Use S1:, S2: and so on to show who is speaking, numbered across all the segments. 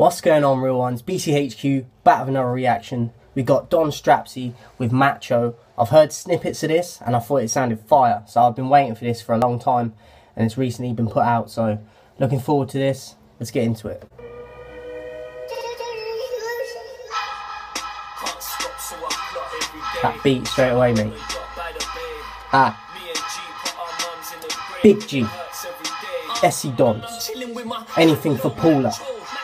S1: What's going on, real ones? BCHQ, back with another reaction. We got Don Strapzy with Macho. I've heard snippets of this and I thought it sounded fire, so I've been waiting for this for a long time and it's recently been put out, so looking forward to this. Let's get into it. That beat straight away, mate. Big G, Essie Dons, anything for Paula.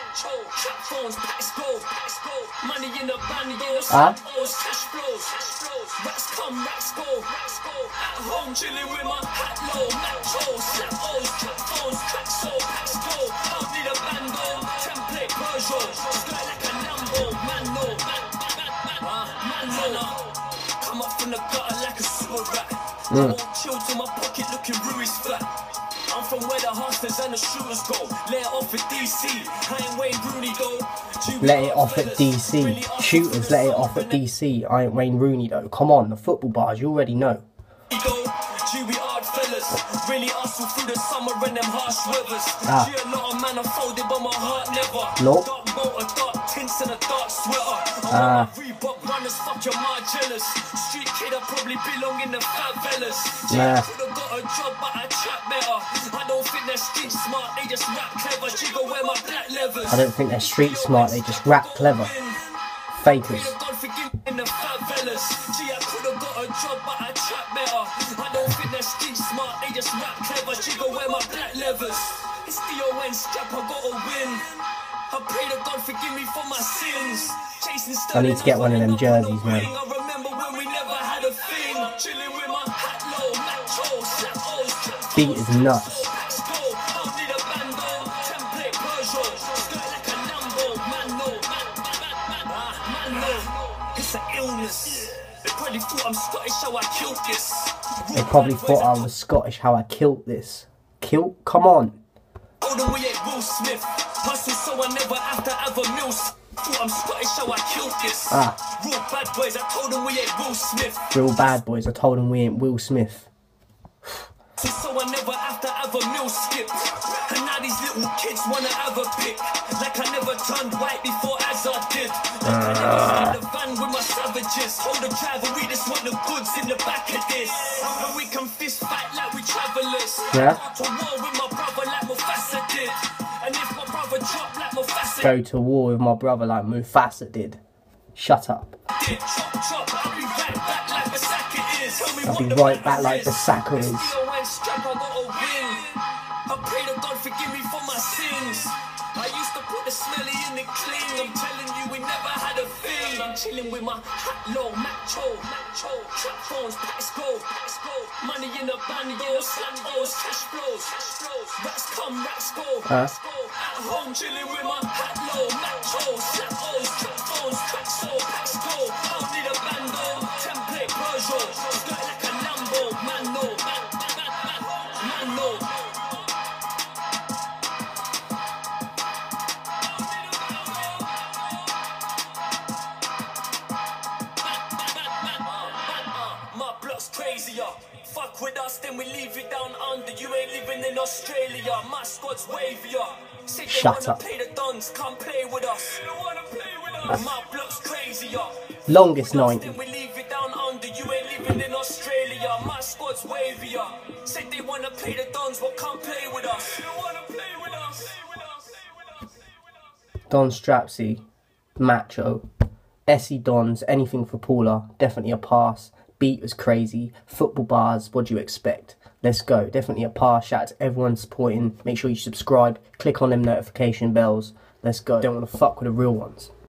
S2: I'm from where the hustlers and the shooters go. Let it off at DC. I ain't Wayne Rooney though.
S1: Let it off at DC. Shooters, let it off at DC. I ain't Wayne Rooney though. Come on, the football bars, you already know.
S2: We hard fellas, really hustle through the summer and them harsh weathers. A lot of man are folded, but my heart never.
S1: Nope.
S2: Dark motor, dark tints and a dark sweater. Reebok runners, fuck your ma jealous. Street kid, I probably belong in the favelas. Yeah, could've got a job, but I trap better. I don't think they're street smart, they just rap clever. Jiggle wear my black levers.
S1: I don't think they're street smart, they just rap clever. Fakers.
S2: In the favelas. Gee, I could've got a job, but I trap better. I don't think they're street smart, they just rap clever. Jiggle wear my black levers. It's DON strap, I gotta win. I pray to God forgive me for my sins.
S1: I need to get one of them jerseys, man.
S2: I remember when we never had a thing. Chilling with my hat low, macho, slap O's.
S1: Beat is nuts.
S2: It's an illness. They probably thought I'm Scottish how I killed this.
S1: They probably thought I was Scottish how I killed this. Kill? Come on.
S2: Told them we ain't Will Smith. Hustle so I never have to have a meal. Thought I'm Scottish how I killed this. Real bad boys, I told them we ain't Will Smith.
S1: Real bad boys, I told them we ain't Will Smith.
S2: So I never have to have a meal skip. And now these little kids wanna have a pick. Like I never turned white before as I did. Like I never stand the van with my savages. Hold the driver, we just want the goods in the back of this. And we can fist fight like we travelers.
S1: Yeah.
S2: To war with my brother like Mufasa did. And if my brother drop like Mufasa
S1: Go to war with my brother like Mufasa did. Shut up.
S2: did. Chop, I'll be right back like Basaka is. Tell me
S1: I'll
S2: what
S1: be
S2: the
S1: right back like Basaka is.
S2: Strap, I gotta win. I pray to God forgive me for my sins. I used to put the smelly in the clean. I'm telling you, we never had a thing. I'm chilling with my hot low, macho, trap phones, packs go. Money in the band, yo, slap O's, cash flows. Rats come, rats go. At home, chilling with my hot low, macho, slap O's, trap phones, packs go. Don't need a bando, template Peugeot. Got like a Lambo, man, no. Crazier. Fuck with us, then we leave it down under. You ain't living in Australia. My squad's wavier.
S1: Shut up.
S2: Play the Dons, come play with us. My block's crazier.
S1: Longest 90.
S2: Then we leave it down under. You ain't living in Australia. My squad's wavier. Said they wanna play the Dons, but come play with us.
S1: Don Strapzy, Macho, Essie Dons, anything for Paula, definitely a pass. Beat was crazy. Football bars, what do you expect? Let's go. Definitely a pass. Shout out to everyone supporting. Make sure you subscribe. Click on them notification bells. Let's go. Don't want to fuck with the real ones.